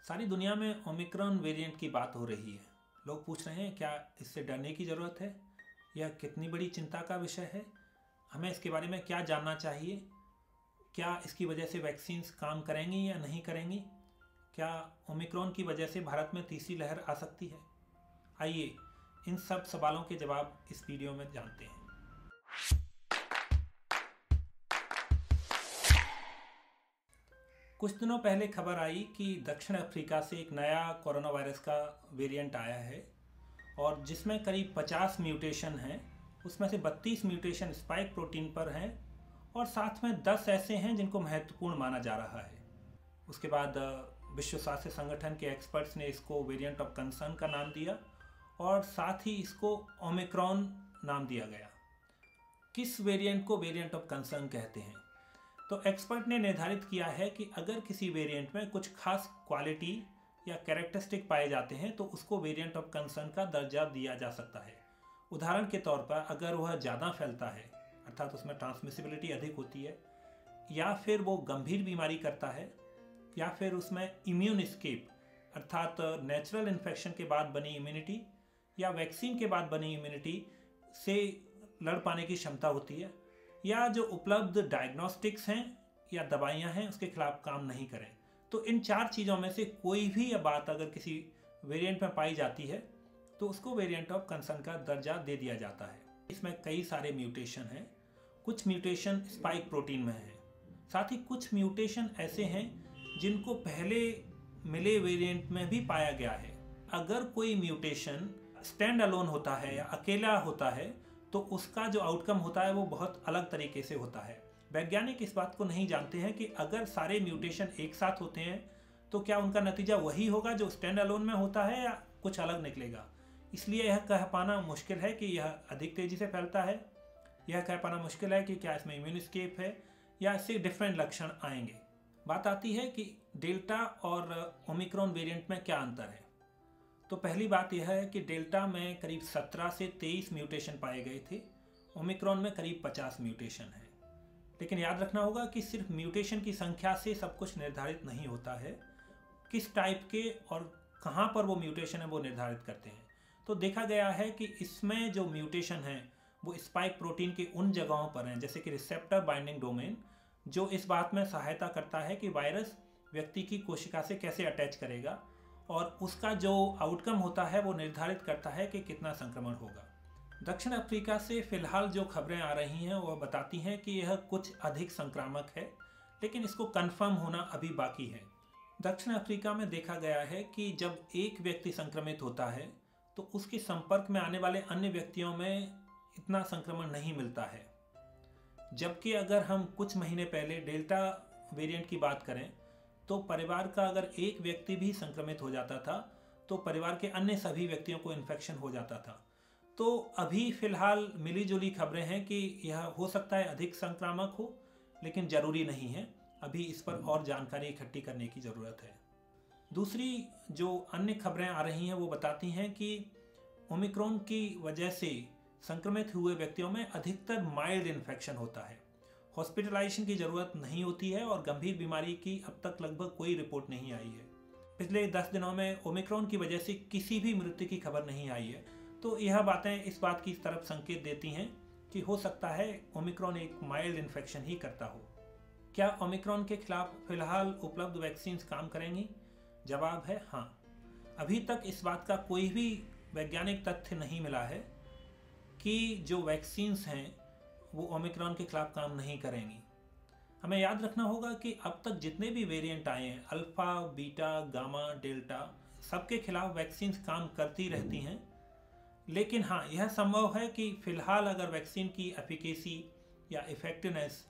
सारी दुनिया में ओमिक्रॉन वेरिएंट की बात हो रही है। लोग पूछ रहे हैं क्या इससे डरने की ज़रूरत है, यह कितनी बड़ी चिंता का विषय है, हमें इसके बारे में क्या जानना चाहिए, क्या इसकी वजह से वैक्सीन्स काम करेंगी या नहीं करेंगी, क्या ओमिक्रॉन की वजह से भारत में तीसरी लहर आ सकती है। आइए इन सब सवालों के जवाब इस वीडियो में जानते हैं। कुछ दिनों पहले खबर आई कि दक्षिण अफ्रीका से एक नया कोरोना वायरस का वेरिएंट आया है और जिसमें करीब 50 म्यूटेशन हैं। उसमें से 32 म्यूटेशन स्पाइक प्रोटीन पर हैं और साथ में 10 ऐसे हैं जिनको महत्वपूर्ण माना जा रहा है। उसके बाद विश्व स्वास्थ्य संगठन के एक्सपर्ट्स ने इसको वेरिएंट ऑफ कंसर्न का नाम दिया और साथ ही इसको ओमिक्रॉन नाम दिया गया। किस वेरिएंट को वेरिएंट ऑफ कंसर्न कहते हैं? तो एक्सपर्ट ने निर्धारित किया है कि अगर किसी वेरिएंट में कुछ खास क्वालिटी या कैरेक्टरिस्टिक पाए जाते हैं तो उसको वेरिएंट ऑफ कंसर्न का दर्जा दिया जा सकता है। उदाहरण के तौर पर अगर वह ज़्यादा फैलता है, अर्थात उसमें ट्रांसमिसिबिलिटी अधिक होती है, या फिर वो गंभीर बीमारी करता है, या फिर उसमें इम्यून एस्केप अर्थात नेचुरल इन्फेक्शन के बाद बनी इम्यूनिटी या वैक्सीन के बाद बनी इम्यूनिटी से लड़ पाने की क्षमता होती है, या जो उपलब्ध डायग्नोस्टिक्स हैं या दवाइयां हैं उसके खिलाफ काम नहीं करें। तो इन 4 चीज़ों में से कोई भी बात अगर किसी वेरिएंट में पाई जाती है तो उसको वेरिएंट ऑफ कंसर्न का दर्जा दे दिया जाता है। इसमें कई सारे म्यूटेशन हैं। कुछ म्यूटेशन स्पाइक प्रोटीन में हैं, साथ ही कुछ म्यूटेशन ऐसे हैं जिनको पहले मिले वेरिएंट में भी पाया गया है। अगर कोई म्यूटेशन स्टैंड अलोन होता है या अकेला होता है तो उसका जो आउटकम होता है वो बहुत अलग तरीके से होता है। वैज्ञानिक इस बात को नहीं जानते हैं कि अगर सारे म्यूटेशन एक साथ होते हैं तो क्या उनका नतीजा वही होगा जो स्टैंड अलोन में होता है या कुछ अलग निकलेगा। इसलिए यह कह पाना मुश्किल है कि यह अधिक तेज़ी से फैलता है। यह कह पाना मुश्किल है कि क्या इसमें इम्यून एस्केप है या इससे डिफरेंट लक्षण आएंगे। बात आती है कि डेल्टा और ओमिक्रॉन वेरिएंट में क्या अंतर है। तो पहली बात यह है कि डेल्टा में करीब 17 से 23 म्यूटेशन पाए गए थे, ओमिक्रॉन में करीब 50 म्यूटेशन है। लेकिन याद रखना होगा कि सिर्फ म्यूटेशन की संख्या से सब कुछ निर्धारित नहीं होता है। किस टाइप के और कहाँ पर वो म्यूटेशन है वो निर्धारित करते हैं। तो देखा गया है कि इसमें जो म्यूटेशन है वो स्पाइक प्रोटीन के उन जगहों पर हैं, जैसे कि रिसेप्टर बाइंडिंग डोमेन, जो इस बात में सहायता करता है कि वायरस व्यक्ति की कोशिका से कैसे अटैच करेगा, और उसका जो आउटकम होता है वो निर्धारित करता है कि कितना संक्रमण होगा। दक्षिण अफ्रीका से फिलहाल जो खबरें आ रही हैं वह बताती हैं कि यह कुछ अधिक संक्रामक है, लेकिन इसको कंफर्म होना अभी बाकी है। दक्षिण अफ्रीका में देखा गया है कि जब एक व्यक्ति संक्रमित होता है तो उसके संपर्क में आने वाले अन्य व्यक्तियों में इतना संक्रमण नहीं मिलता है। जबकि अगर हम कुछ महीने पहले डेल्टा वेरिएंट की बात करें तो परिवार का अगर एक व्यक्ति भी संक्रमित हो जाता था तो परिवार के अन्य सभी व्यक्तियों को इन्फेक्शन हो जाता था। तो अभी फिलहाल मिली जुली खबरें हैं कि यह हो सकता है अधिक संक्रामक हो, लेकिन ज़रूरी नहीं है। अभी इस पर और जानकारी इकट्ठी करने की ज़रूरत है। दूसरी जो अन्य खबरें आ रही हैं वो बताती हैं कि ओमिक्रॉन की वजह से संक्रमित हुए व्यक्तियों में अधिकतर माइल्ड इन्फेक्शन होता है, हॉस्पिटलाइजेशन की ज़रूरत नहीं होती है और गंभीर बीमारी की अब तक लगभग कोई रिपोर्ट नहीं आई है। पिछले 10 दिनों में ओमिक्रॉन की वजह से किसी भी मृत्यु की खबर नहीं आई है। तो यह बातें इस बात की तरफ संकेत देती हैं कि हो सकता है ओमिक्रॉन एक माइल्ड इन्फेक्शन ही करता हो। क्या ओमिक्रॉन के खिलाफ फिलहाल उपलब्ध वैक्सीन काम करेंगी? जवाब है हाँ। अभी तक इस बात का कोई भी वैज्ञानिक तथ्य नहीं मिला है कि जो वैक्सीन्स हैं वो ओमिक्रॉन के खिलाफ काम नहीं करेंगी। हमें याद रखना होगा कि अब तक जितने भी वेरिएंट आए हैं, अल्फ़ा, बीटा, गामा, डेल्टा, सबके खिलाफ वैक्सीन्स काम करती रहती हैं। लेकिन हाँ, यह संभव है कि फ़िलहाल अगर वैक्सीन की एफिकेसी या इफ़ेक्टिवनेस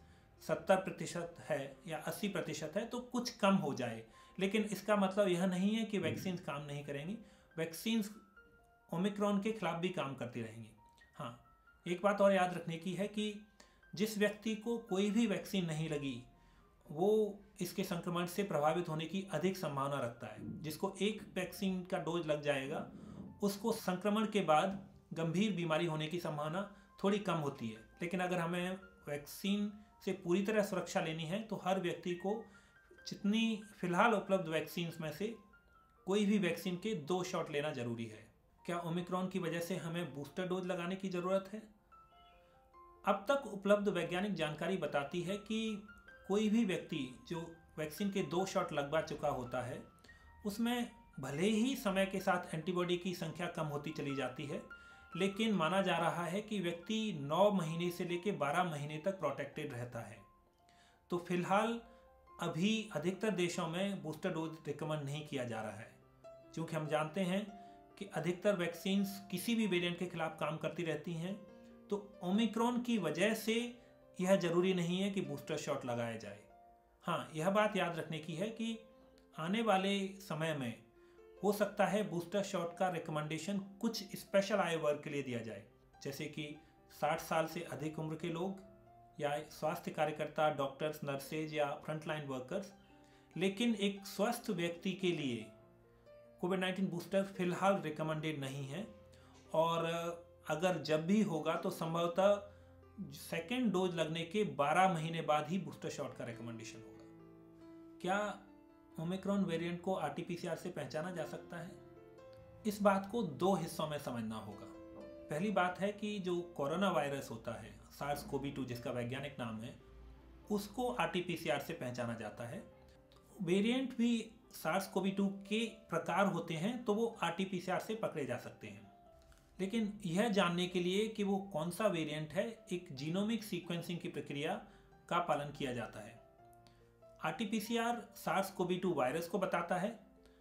70% है या 80% है तो कुछ कम हो जाए, लेकिन इसका मतलब यह नहीं है कि वैक्सीन्स काम नहीं करेंगी। वैक्सीन्स ओमिक्रॉन के खिलाफ भी काम करती रहेंगी। हाँ, एक बात और याद रखने की है कि जिस व्यक्ति को कोई भी वैक्सीन नहीं लगी वो इसके संक्रमण से प्रभावित होने की अधिक संभावना रखता है। जिसको एक वैक्सीन का डोज लग जाएगा उसको संक्रमण के बाद गंभीर बीमारी होने की संभावना थोड़ी कम होती है। लेकिन अगर हमें वैक्सीन से पूरी तरह सुरक्षा लेनी है तो हर व्यक्ति को जितनी फिलहाल उपलब्ध वैक्सीन्स में से कोई भी वैक्सीन के 2 शॉट लेना जरूरी है। क्या ओमिक्रॉन की वजह से हमें बूस्टर डोज लगाने की ज़रूरत है? अब तक उपलब्ध वैज्ञानिक जानकारी बताती है कि कोई भी व्यक्ति जो वैक्सीन के 2 शॉट लगवा चुका होता है, उसमें भले ही समय के साथ एंटीबॉडी की संख्या कम होती चली जाती है, लेकिन माना जा रहा है कि व्यक्ति 9 महीने से लेकर 12 महीने तक प्रोटेक्टेड रहता है। तो फिलहाल अभी अधिकतर देशों में बूस्टर डोज रिकमेंड नहीं किया जा रहा है, क्योंकि हम जानते हैं कि अधिकतर वैक्सीन्स किसी भी वेरिएंट के खिलाफ काम करती रहती हैं। तो ओमिक्रॉन की वजह से यह जरूरी नहीं है कि बूस्टर शॉट लगाया जाए। हाँ, यह बात याद रखने की है कि आने वाले समय में हो सकता है बूस्टर शॉट का रिकमेंडेशन कुछ स्पेशल आयु वर्ग के लिए दिया जाए, जैसे कि 60 साल से अधिक उम्र के लोग या स्वास्थ्य कार्यकर्ता, डॉक्टर्स, नर्सेज या फ्रंटलाइन वर्कर्स। लेकिन एक स्वस्थ व्यक्ति के लिए कोविड-19 बूस्टर फिलहाल रिकमेंडेड नहीं है, और अगर जब भी होगा तो संभवतः सेकेंड डोज लगने के 12 महीने बाद ही बूस्टर शॉट का रिकमेंडेशन होगा। क्या ओमिक्रॉन वेरिएंट को आरटी-पीसीआर से पहचाना जा सकता है? इस बात को 2 हिस्सों में समझना होगा। पहली बात है कि जो कोरोना वायरस होता है, SARS-CoV-2 जिसका वैज्ञानिक नाम है, उसको आरटी-पीसीआर से पहचाना जाता है। वेरिएंट भी SARS-CoV-2 के प्रकार होते हैं, तो वो आरटी-पीसीआर से पकड़े जा सकते हैं। लेकिन यह जानने के लिए कि वो कौन सा वेरिएंट है, एक जीनोमिक सीक्वेंसिंग की प्रक्रिया का पालन किया जाता है। आरटी-पीसीआर SARS-CoV-2 वायरस को बताता है।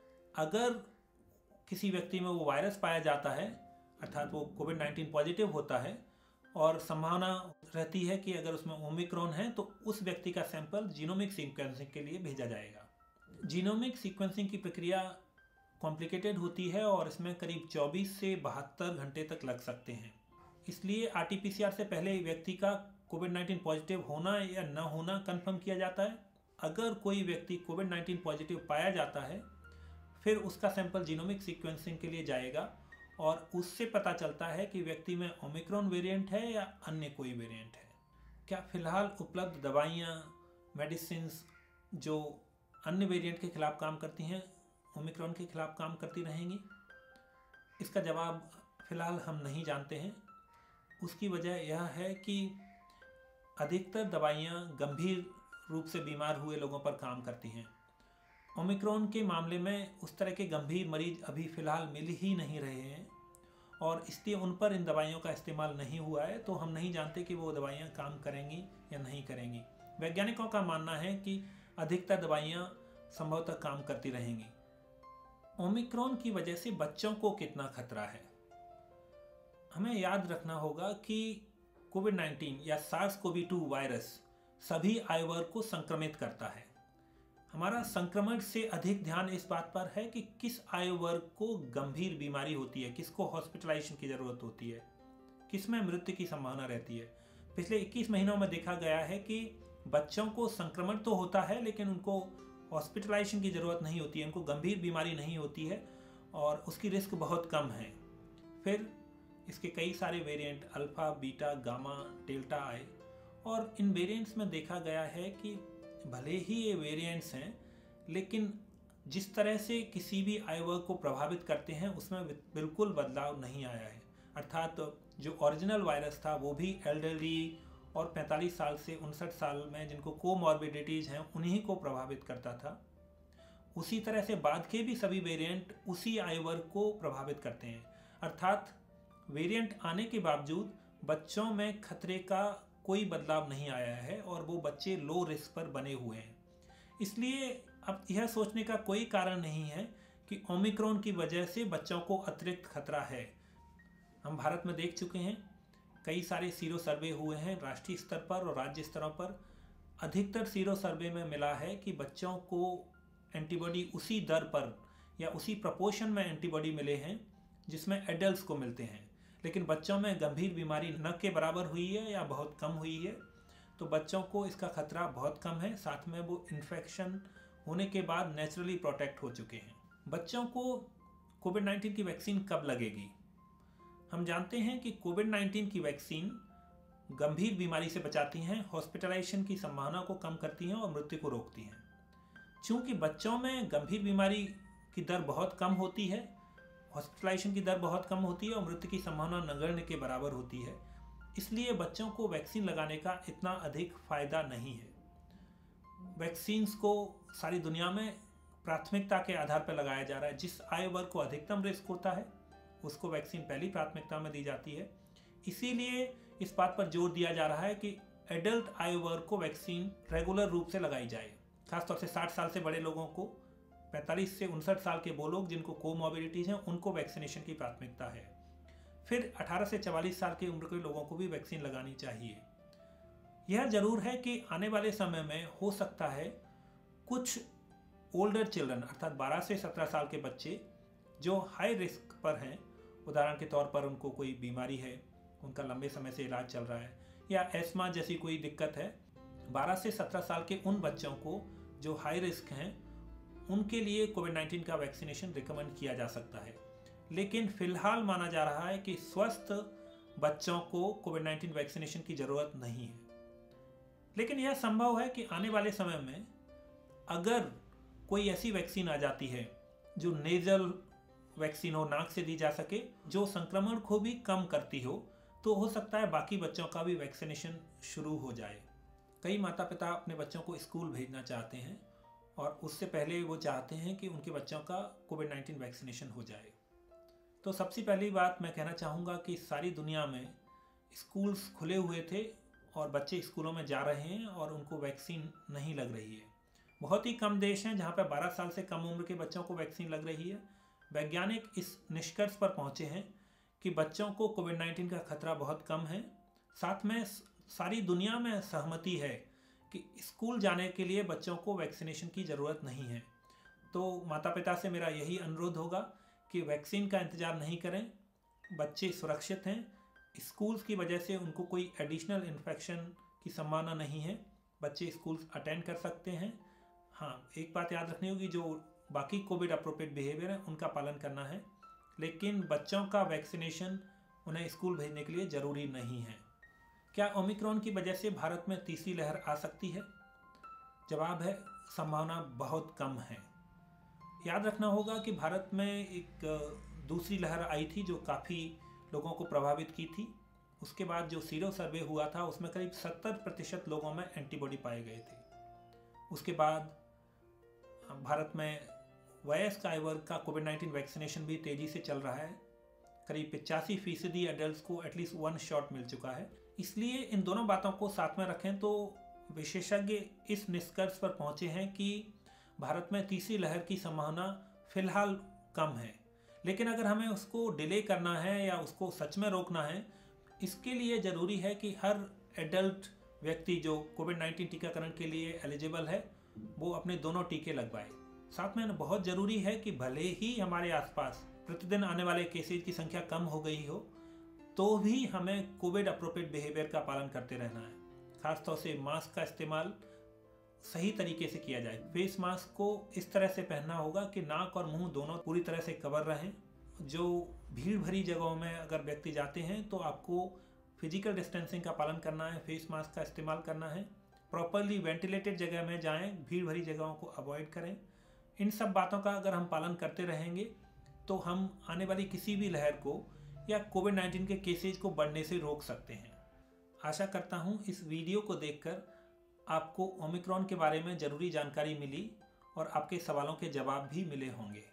अगर किसी व्यक्ति में वो वायरस पाया जाता है, अर्थात वो कोविड-19 पॉजिटिव होता है, और संभावना रहती है कि अगर उसमें ओमिक्रॉन है, तो उस व्यक्ति का सैंपल जीनोमिक सीक्वेंसिंग के लिए भेजा जाएगा। जीनोमिक सीक्वेंसिंग की प्रक्रिया कॉम्प्लिकेटेड होती है और इसमें करीब 24 से 72 घंटे तक लग सकते हैं। इसलिए आरटी-पीसीआर से पहले व्यक्ति का कोविड-19 पॉजिटिव होना या न होना कंफर्म किया जाता है। अगर कोई व्यक्ति कोविड-19 पॉजिटिव पाया जाता है, फिर उसका सैंपल जीनोमिक सीक्वेंसिंग के लिए जाएगा और उससे पता चलता है कि व्यक्ति में ओमिक्रॉन वेरिएंट है या अन्य कोई वेरिएंट है। क्या फिलहाल उपलब्ध दवाइयाँ, मेडिसिन्स जो अन्य वेरिएंट के खिलाफ काम करती हैं, ओमिक्रॉन के खिलाफ काम करती रहेंगी? इसका जवाब फिलहाल हम नहीं जानते हैं। उसकी वजह यह है कि अधिकतर दवाइयाँ गंभीर रूप से बीमार हुए लोगों पर काम करती हैं। ओमिक्रॉन के मामले में उस तरह के गंभीर मरीज अभी फ़िलहाल मिल ही नहीं रहे हैं, और इसलिए उन पर इन दवाइयों का इस्तेमाल नहीं हुआ है। तो हम नहीं जानते कि वो दवाइयाँ काम करेंगी या नहीं करेंगी। वैज्ञानिकों का मानना है कि अधिकतर दवाइयाँ संभवतः काम करती रहेंगी। ओमिक्रॉन की वजह से बच्चों को कितना खतरा है? हमें याद रखना होगा कि कोविड-19 या SARS-CoV-2 वायरस सभी आयु वर्ग को संक्रमित करता है। हमारा संक्रमण से अधिक ध्यान इस बात पर है कि किस आयु वर्ग को गंभीर बीमारी होती है, किसको हॉस्पिटलाइजेशन की ज़रूरत होती है, किसमें मृत्यु की संभावना रहती है। पिछले 21 महीनों में देखा गया है कि बच्चों को संक्रमण तो होता है, लेकिन उनको हॉस्पिटलाइजेशन की ज़रूरत नहीं होती है, उनको गंभीर बीमारी नहीं होती है और उसकी रिस्क बहुत कम है। फिर इसके कई सारे variant alpha, beta, gamma, delta आए, और इन वेरिएंट्स में देखा गया है कि भले ही ये वेरिएंट्स हैं, लेकिन जिस तरह से किसी भी आयु वर्ग को प्रभावित करते हैं उसमें बिल्कुल बदलाव नहीं आया है। अर्थात जो ओरिजिनल वायरस था वो भी एल्डरली और 45 साल से 59 साल में जिनको कोमॉर्बिडिटीज़ हैं उन्हीं को प्रभावित करता था। उसी तरह से बाद के भी सभी वेरिएंट उसी आयु वर्ग को प्रभावित करते हैं। अर्थात वेरिएंट आने के बावजूद बच्चों में खतरे का कोई बदलाव नहीं आया है और वो बच्चे लो रिस्क पर बने हुए हैं। इसलिए अब यह सोचने का कोई कारण नहीं है कि ओमिक्रॉन की वजह से बच्चों को अतिरिक्त खतरा है। हम भारत में देख चुके हैं, कई सारे सीरो सर्वे हुए हैं राष्ट्रीय स्तर पर और राज्य स्तरों पर। अधिकतर सीरो सर्वे में मिला है कि बच्चों को एंटीबॉडी उसी दर पर या उसी प्रपोर्शन में एंटीबॉडी मिले हैं जिसमें एडल्ट्स को मिलते हैं, लेकिन बच्चों में गंभीर बीमारी न के बराबर हुई है या बहुत कम हुई है। तो बच्चों को इसका खतरा बहुत कम है, साथ में वो इन्फेक्शन होने के बाद नेचुरली प्रोटेक्ट हो चुके हैं। बच्चों को कोविड-19 की वैक्सीन कब लगेगी? हम जानते हैं कि कोविड-19 की वैक्सीन गंभीर बीमारी से बचाती हैं, हॉस्पिटलाइजेशन की संभावना को कम करती हैं और मृत्यु को रोकती हैं। चूँकि बच्चों में गंभीर बीमारी की दर बहुत कम होती है, हॉस्पिटलाइजेशन की दर बहुत कम होती है और मृत्यु की संभावना नगण्य के बराबर होती है। इसलिए बच्चों को वैक्सीन लगाने का इतना अधिक फायदा नहीं है। वैक्सीन्स को सारी दुनिया में प्राथमिकता के आधार पर लगाया जा रहा है। जिस आयु वर्ग को अधिकतम रिस्क होता है उसको वैक्सीन पहली प्राथमिकता में दी जाती है। इसीलिए इस बात पर जोर दिया जा रहा है कि एडल्ट आयु वर्ग को वैक्सीन रेगुलर रूप से लगाई जाए। खासतौर से 60 साल से बड़े लोगों को, 45 से 59 साल के वो लोग जिनको कोमॉर्बिडिटीज हैं, उनको वैक्सीनेशन की प्राथमिकता है। फिर 18 से 44 साल की उम्र के लोगों को भी वैक्सीन लगानी चाहिए। यह जरूर है कि आने वाले समय में हो सकता है कुछ ओल्डर चिल्ड्रन अर्थात 12 से 17 साल के बच्चे जो हाई रिस्क पर हैं, उदाहरण के तौर पर उनको कोई बीमारी है, उनका लंबे समय से इलाज चल रहा है या एस्मा जैसी कोई दिक्कत है, 12 से 17 साल के उन बच्चों को जो हाई रिस्क हैं उनके लिए कोविड-19 का वैक्सीनेशन रिकमेंड किया जा सकता है। लेकिन फिलहाल माना जा रहा है कि स्वस्थ बच्चों को कोविड-19 वैक्सीनेशन की ज़रूरत नहीं है। लेकिन यह संभव है कि आने वाले समय में अगर कोई ऐसी वैक्सीन आ जाती है जो नेजल वैक्सीन हो, नाक से दी जा सके, जो संक्रमण को भी कम करती हो, तो हो सकता है बाकी बच्चों का भी वैक्सीनेशन शुरू हो जाए। कई माता पिता अपने बच्चों को स्कूल भेजना चाहते हैं और उससे पहले वो चाहते हैं कि उनके बच्चों का कोविड-19 वैक्सीनेशन हो जाए। तो सबसे पहली बात मैं कहना चाहूँगा कि सारी दुनिया में स्कूल्स खुले हुए थे और बच्चे स्कूलों में जा रहे हैं और उनको वैक्सीन नहीं लग रही है। बहुत ही कम देश हैं जहाँ पर 12 साल से कम उम्र के बच्चों को वैक्सीन लग रही है। वैज्ञानिक इस निष्कर्ष पर पहुँचे हैं कि बच्चों को कोविड-19 का खतरा बहुत कम है। साथ में सारी दुनिया में सहमति है कि स्कूल जाने के लिए बच्चों को वैक्सीनेशन की ज़रूरत नहीं है। तो माता पिता से मेरा यही अनुरोध होगा कि वैक्सीन का इंतज़ार नहीं करें, बच्चे सुरक्षित हैं, स्कूल्स की वजह से उनको कोई एडिशनल इन्फेक्शन की संभावना नहीं है, बच्चे स्कूल्स अटेंड कर सकते हैं। हाँ, एक बात याद रखनी होगी, जो बाकी कोविड अप्रोप्रिएट बिहेवियर है उनका पालन करना है, लेकिन बच्चों का वैक्सीनेशन उन्हें स्कूल भेजने के लिए ज़रूरी नहीं है। क्या ओमिक्रॉन की वजह से भारत में तीसरी लहर आ सकती है? जवाब है संभावना बहुत कम है। याद रखना होगा कि भारत में एक दूसरी लहर आई थी जो काफ़ी लोगों को प्रभावित की थी। उसके बाद जो सीरो सर्वे हुआ था उसमें करीब 70% लोगों में एंटीबॉडी पाए गए थे। उसके बाद भारत में वयस्क आयु वर्ग का कोविड-19 वैक्सीनेशन भी तेज़ी से चल रहा है। करीब 85% एडल्ट को एटलीस्ट 1 शॉट मिल चुका है। इसलिए इन दोनों बातों को साथ में रखें तो विशेषज्ञ इस निष्कर्ष पर पहुंचे हैं कि भारत में तीसरी लहर की संभावना फिलहाल कम है। लेकिन अगर हमें उसको डिले करना है या उसको सच में रोकना है, इसके लिए ज़रूरी है कि हर एडल्ट व्यक्ति जो कोविड-19 टीकाकरण के लिए एलिजिबल है वो अपने दोनों टीके लगवाए। साथ में बहुत ज़रूरी है कि भले ही हमारे आसपास प्रतिदिन आने वाले केसेज की संख्या कम हो गई हो, तो भी हमें कोविड अप्रोप्रिएट बिहेवियर का पालन करते रहना है। खासतौर से मास्क का इस्तेमाल सही तरीके से किया जाए। फेस मास्क को इस तरह से पहनना होगा कि नाक और मुंह दोनों पूरी तरह से कवर रहें। जो भीड़ भरी जगहों में अगर व्यक्ति जाते हैं तो आपको फिजिकल डिस्टेंसिंग का पालन करना है, फेस मास्क का इस्तेमाल करना है। प्रॉपरली वेंटिलेटेड जगह में जाएं, भीड़ भरी जगहों को अवॉइड करें। इन सब बातों का अगर हम पालन करते रहेंगे तो हम आने वाली किसी भी लहर को या कोविड-19 के केसेज को बढ़ने से रोक सकते हैं। आशा करता हूँ इस वीडियो को देखकर आपको ओमिक्रॉन के बारे में ज़रूरी जानकारी मिली और आपके सवालों के जवाब भी मिले होंगे।